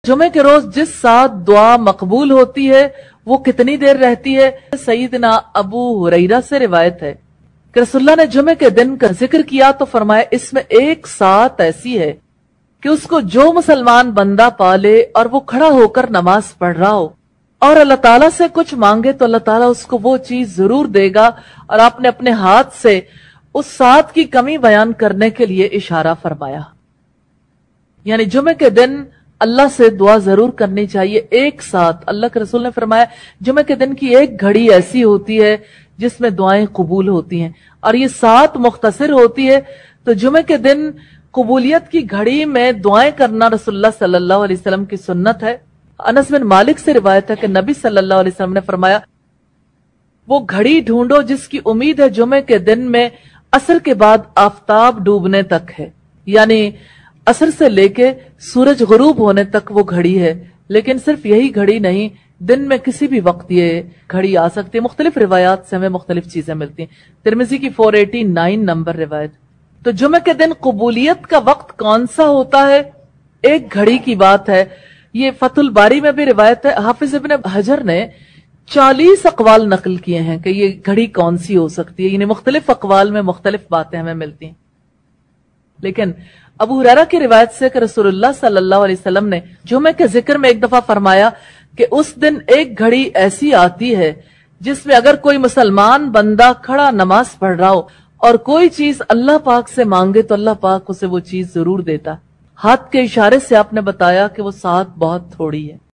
जुमे के रोज जिस साथ दुआ मकबूल होती है वो कितनी देर रहती है? सईदना अबू हुरैरा से रिवायत है कि रसूलुल्लाह ने जुमे के दिन का जिक्र किया तो फरमाया इसमें एक सात ऐसी है कि उसको जो मुसलमान बंदा पाले और वो खड़ा होकर नमाज पढ़ रहा हो और अल्लाह ताला से कुछ मांगे तो अल्लाह ताला उसको वो चीज जरूर देगा। और आपने अपने हाथ से उस सात की कमी बयान करने के लिए इशारा फरमाया, यानी जुमे के दिन अल्लाह से दुआ जरूर करनी चाहिए। एक साथ अल्लाह के रसूल ने फरमाया जुमे के दिन की एक घड़ी ऐसी होती है जिसमें दुआएं कबूल होती हैं और ये सात मुख्तसर होती है। तो जुमे के दिन कबूलियत की घड़ी में दुआएं करना रसूलुल्लाह सल्लल्लाहु अलैहि वसल्लम की सुन्नत है। अनस बिन मालिक से रिवायत है कि नबी सल्लल्लाहु अलैहि वसल्लम ने फरमाया वो घड़ी ढूंढो जिसकी उम्मीद है जुमे के दिन में असर के बाद आफताब डूबने तक है, यानी असर से लेके सूरज गुरूब होने तक वो घड़ी है। लेकिन सिर्फ यही घड़ी नहीं, दिन में किसी भी वक्त ये घड़ी आ सकती है। मुख्तलिफ रिवायात से हमें मुख्तलिफ चीजें मिलती हैं। तिरमिजी की 489 नंबर रिवायत। तो जुमे के दिन कबूलियत का वक्त कौन सा होता है? एक घड़ी की बात है। ये फतुल बारी में भी रिवायत है। हाफिज इब्न हजर ने 40 अकवाल नकल किए हैं कि ये घड़ी कौन सी हो सकती है। यानी मुख्तलिफ अकवाल में मुख्तलिफ बातें हमें मिलती हैं। लेकिन अबू हुरैरा की रिवायत से कि रसूलुल्लाह सल्लल्लाहु अलैहि वसल्लम ने जुमे के जिक्र में एक दफा फरमाया कि उस दिन एक घड़ी ऐसी आती है जिसमें अगर कोई मुसलमान बंदा खड़ा नमाज पढ़ रहा हो और कोई चीज अल्लाह पाक से मांगे तो अल्लाह पाक उसे वो चीज जरूर देता। हाथ के इशारे से आपने बताया कि वो सात बहुत थोड़ी है।